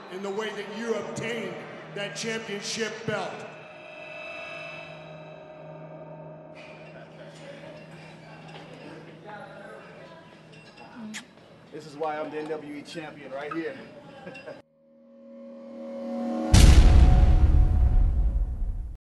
in the way that you obtained that championship belt. This is why I'm the NWE champion right here.